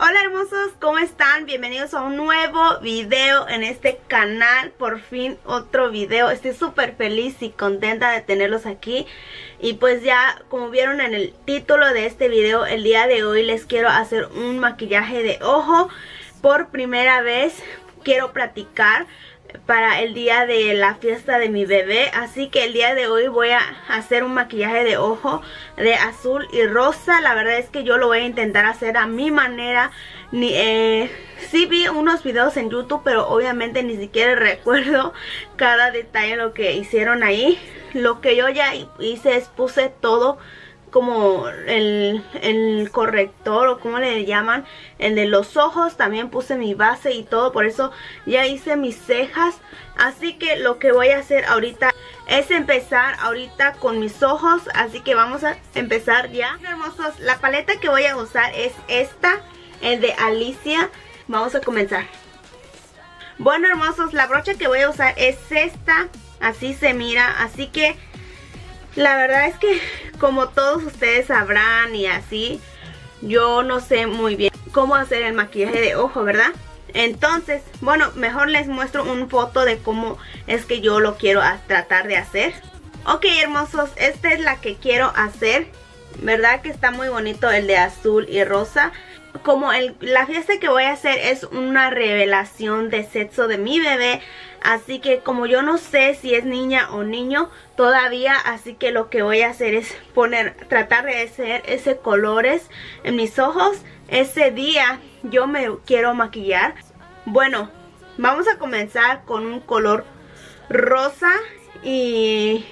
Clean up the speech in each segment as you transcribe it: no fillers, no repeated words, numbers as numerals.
Hola hermosos, ¿cómo están? Bienvenidos a un nuevo video en este canal. Por fin otro video. Estoy súper feliz y contenta de tenerlos aquí. Y pues ya, como vieron en el título de este video, el día de hoy les quiero hacer un maquillaje de ojo. Por primera vez quiero practicar para el día de la fiesta de mi bebé, así que el día de hoy voy a hacer un maquillaje de ojo de azul y rosa. La verdad es que yo lo voy a intentar hacer a mi manera. Sí vi unos videos en YouTube, pero obviamente ni siquiera recuerdo cada detalle lo que hicieron ahí. Lo que yo ya hice es puse todo como el corrector, o como le llaman, el de los ojos. También puse mi base y todo, por eso ya hice mis cejas. Así que lo que voy a hacer ahorita es empezar ahorita con mis ojos. Así que vamos a empezar ya. Hermosos, la paleta que voy a usar es esta, el de Alicia. Vamos a comenzar. Bueno hermosos, la brocha que voy a usar es esta, así se mira. Así que la verdad es que, como todos ustedes sabrán y así, yo no sé muy bien cómo hacer el maquillaje de ojo, ¿verdad? Entonces, bueno, mejor les muestro una foto de cómo es que yo lo quiero tratar de hacer. Ok hermosos, esta es la que quiero hacer. ¿Verdad que está muy bonito el de azul y rosa? Como la fiesta que voy a hacer es una revelación de sexo de mi bebé, así que como yo no sé si es niña o niño todavía, así que lo que voy a hacer es tratar de hacer ese colores en mis ojos. Ese día yo me quiero maquillar. Bueno, vamos a comenzar con un color rosa y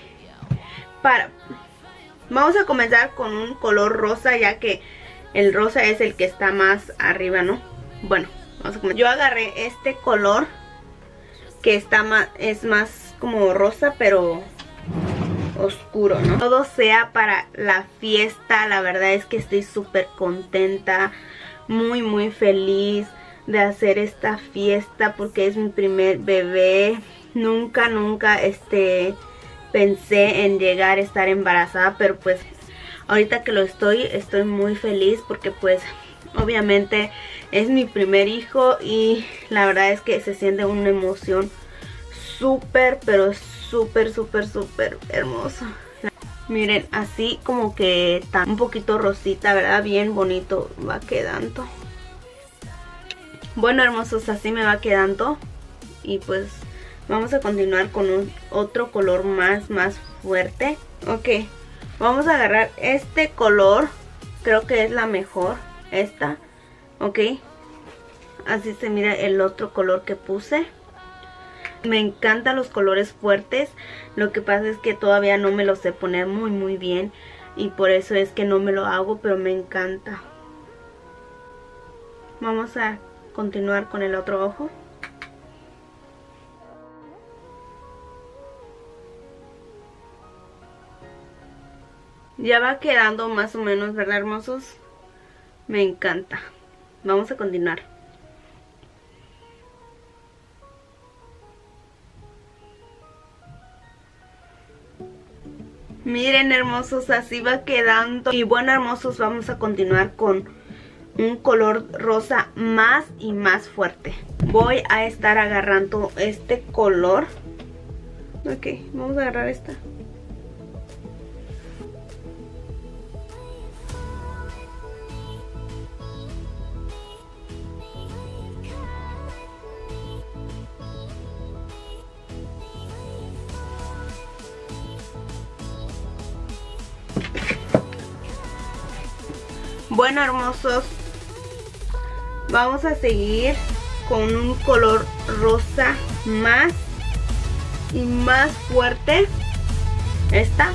vamos a comenzar con un color rosa, ya que el rosa es el que está más arriba, ¿no? Bueno, vamos a comenzar. Yo agarré este color que es más como rosa, pero oscuro, ¿no? Todo sea para la fiesta. La verdad es que estoy súper contenta, muy feliz de hacer esta fiesta, porque es mi primer bebé. Nunca pensé en llegar a estar embarazada, pero pues ahorita que lo estoy muy feliz, porque pues obviamente es mi primer hijo y la verdad es que se siente una emoción súper, pero súper hermosa. Miren, así como que está un poquito rosita, ¿verdad? Bien bonito va quedando. Bueno hermosos, así me va quedando. Y pues vamos a continuar con otro color más fuerte. Ok, vamos a agarrar este color. Creo que es la mejor, esta. Ok, así se mira el otro color que puse. Me encantan los colores fuertes. Lo que pasa es que todavía no me los sé poner muy bien, y por eso es que no me lo hago, pero me encanta. Vamos a continuar con el otro ojo. Ya va quedando más o menos, ¿verdad hermosos? Me encanta. Vamos a continuar. Miren hermosos, así va quedando. Y bueno hermosos, vamos a continuar con un color rosa más fuerte. Voy a estar agarrando este color. Ok, vamos a agarrar esta. Bueno hermosos, vamos a seguir con un color rosa más fuerte. Esta.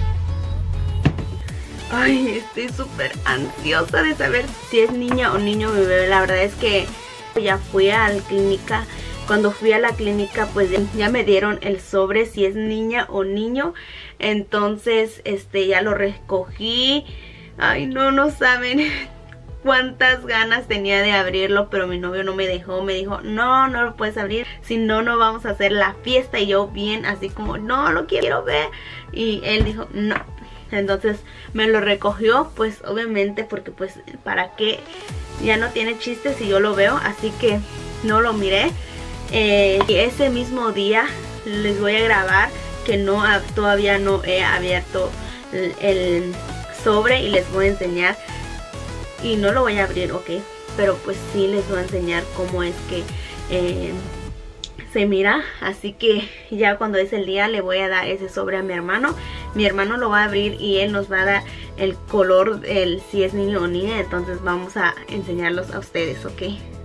Ay, estoy súper ansiosa de saber si es niña o niño mi bebé. La verdad es que ya fui a la clínica. Cuando fui a la clínica pues ya me dieron el sobre si es niña o niño. Entonces ya lo recogí. Ay, no saben cuántas ganas tenía de abrirlo, pero mi novio no me dejó. Me dijo, no lo puedes abrir, si no vamos a hacer la fiesta. Y yo bien así como, no lo quiero ver. Y él dijo, no, Entonces me lo recogió, pues obviamente, porque pues para qué, ya no tiene chiste si yo lo veo, así que no lo miré. Y ese mismo día les voy a grabar que no, todavía no he abierto el sobre y les voy a enseñar. Y no lo voy a abrir, ok, pero pues sí les voy a enseñar cómo es que se mira. Así que ya cuando es el día le voy a dar ese sobre a mi hermano. Mi hermano lo va a abrir y él nos va a dar el color, si es niño o niña. Entonces vamos a enseñarlos a ustedes, ok.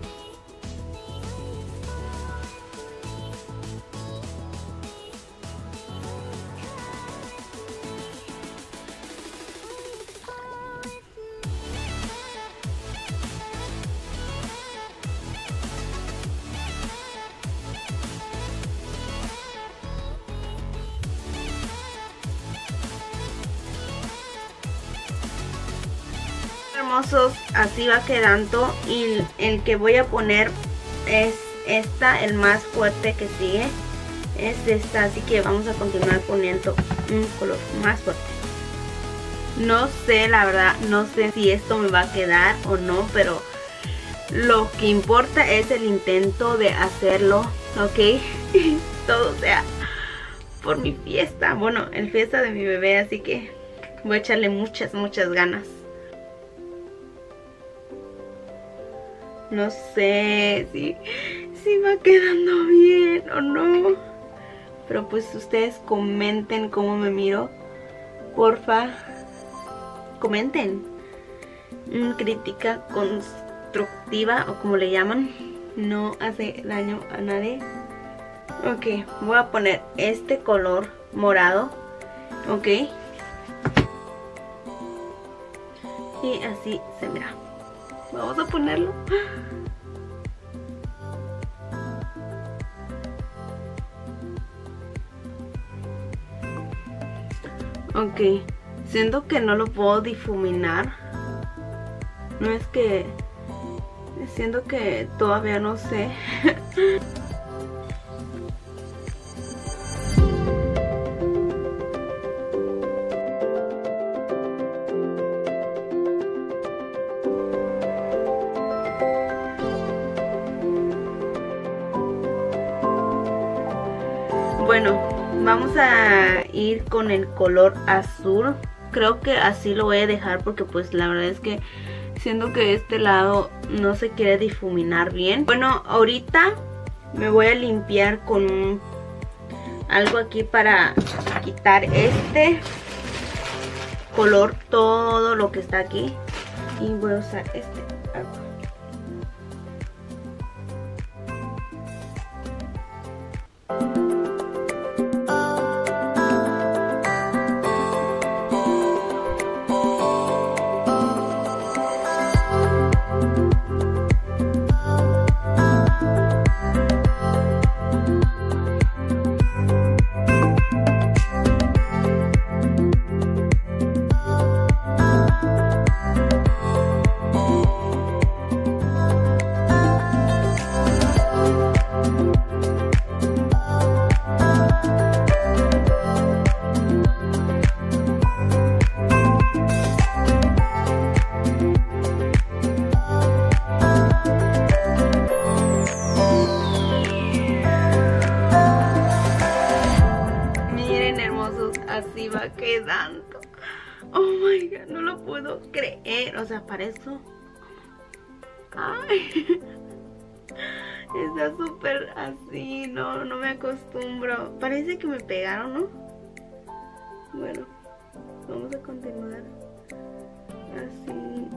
Hermosos, así va quedando. Y el que voy a poner es el más fuerte que sigue es esta, así que vamos a continuar poniendo un color más fuerte. No sé, la verdad, no sé si esto me va a quedar o no, pero lo que importa es el intento de hacerlo, ok. Todo sea por mi fiesta, bueno, el fiesta de mi bebé, así que voy a echarle muchas ganas. No sé si va quedando bien o no, pero pues ustedes comenten cómo me miro, porfa, comenten. Crítica constructiva o como le llaman, no hace daño a nadie. Ok, voy a poner este color morado, ok, y así se mira. Vamos a ponerlo. Ok, siento que no lo puedo difuminar. No es que... siento que todavía no sé. Bueno, vamos a ir con el color azul. Creo que así lo voy a dejar porque pues la verdad es que siento que este lado no se quiere difuminar bien. Bueno, ahorita me voy a limpiar con algo aquí para quitar este color, todo lo que está aquí. Y voy a usar este agua. Así va quedando. Oh my god, no lo puedo creer. O sea, para eso. Ay. Está súper así. No me acostumbro. Parece que me pegaron, ¿no? Bueno, vamos a continuar así.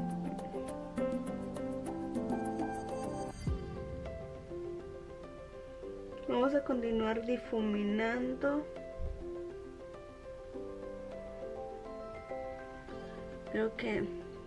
Vamos a continuar difuminando. Creo que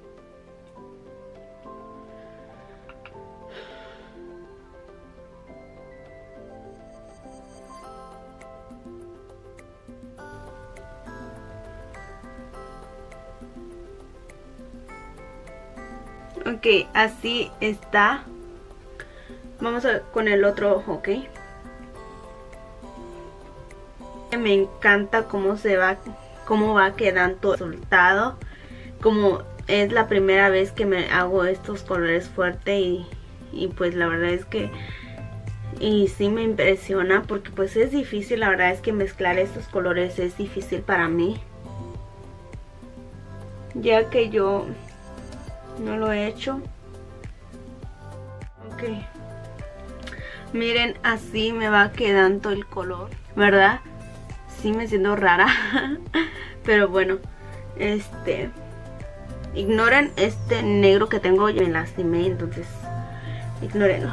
ok, así está. Vamos a con el otro ojo, ok. Me encanta cómo cómo va quedando el resultado. Como es la primera vez que me hago estos colores fuertes y pues la verdad es que sí me impresiona, porque pues es difícil, la verdad es que mezclar estos colores es difícil para mí, ya que yo no lo he hecho. Ok, miren, así me va quedando el color, ¿verdad? Sí me siento rara pero bueno, ignoren este negro que tengo, yo me lastimé, entonces ignórenlo.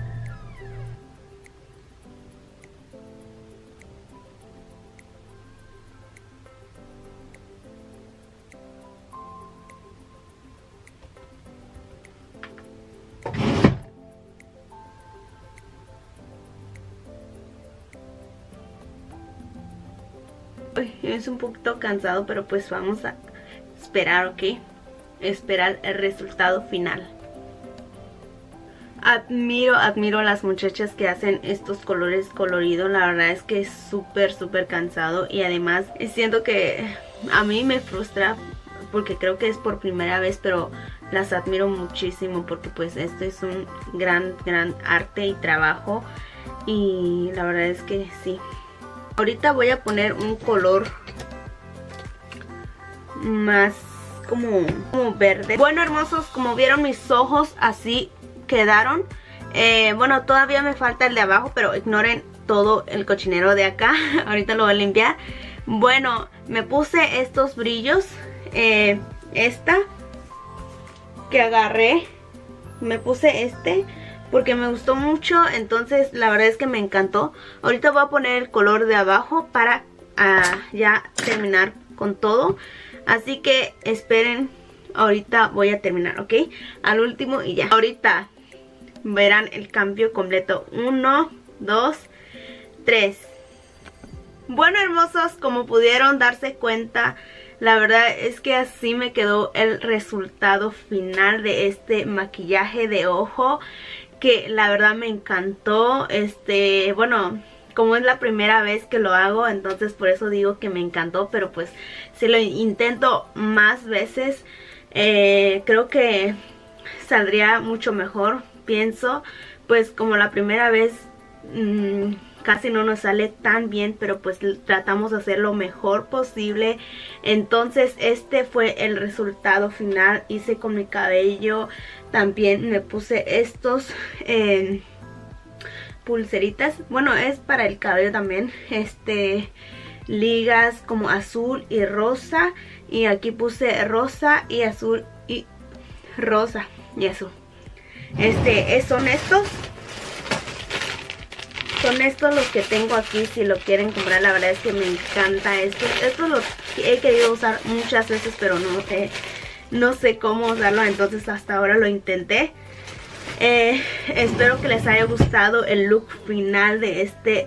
Es un poquito cansado, pero pues vamos a esperar, ¿ok? Esperar el resultado final. Admiro a las muchachas que hacen estos colores coloridos. La verdad es que es súper cansado, y además siento que a mí me frustra porque creo que es por primera vez, pero las admiro muchísimo porque pues esto es un gran arte y trabajo, y la verdad es que sí. Ahorita voy a poner un color más como verde. Bueno, hermosos, como vieron, mis ojos así quedaron. Bueno, todavía me falta el de abajo, pero ignoren todo el cochinero de acá. Ahorita lo voy a limpiar. Bueno, me puse estos brillos. Esta que agarré, me puse porque me gustó mucho, entonces la verdad es que me encantó. Ahorita voy a poner el color de abajo para ya terminar con todo. Así que esperen, ahorita voy a terminar, ¿ok? Al último y ya. Ahorita verán el cambio completo. 1, 2, 3. Bueno, hermosos, como pudieron darse cuenta, la verdad es que así me quedó el resultado final de este maquillaje de ojo, que la verdad me encantó. Bueno, como es la primera vez que lo hago, entonces por eso digo que me encantó, pero pues si lo intento más veces, creo que saldría mucho mejor, pienso. Pues como la primera vez casi no nos sale tan bien, pero pues tratamos de hacer lo mejor posible. Entonces este fue el resultado final. Hice con mi cabello, también me puse estos pulseritas, bueno, es para el cabello también, ligas como azul y rosa, y aquí puse rosa y azul y rosa y azul. Son estos los que tengo aquí, si lo quieren comprar. La verdad es que me encanta esto. Estos los he querido usar muchas veces, pero no sé cómo usarlo, entonces hasta ahora lo intenté. Espero que les haya gustado el look final de este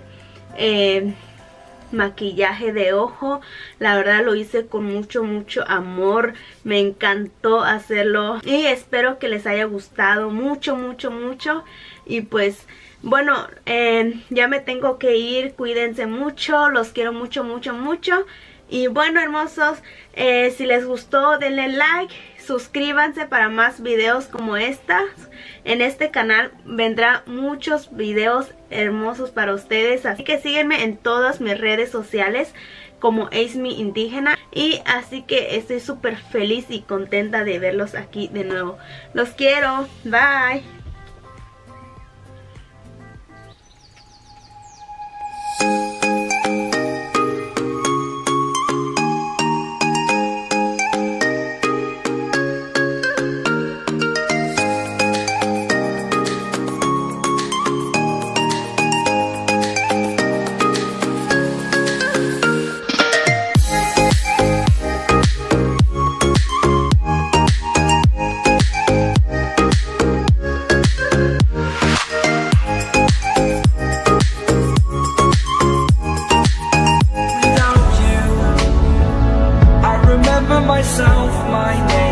maquillaje de ojo. La verdad lo hice con mucho amor, me encantó hacerlo y espero que les haya gustado mucho. Y pues bueno, ya me tengo que ir. Cuídense mucho, los quiero mucho. Y bueno, hermosos, si les gustó denle like, suscríbanse para más videos como estas. En este canal vendrá muchos videos hermosos para ustedes, así que síguenme en todas mis redes sociales como Ace'me Indígena. Y así que estoy súper feliz y contenta de verlos aquí de nuevo. Los quiero, bye. Myself, my name.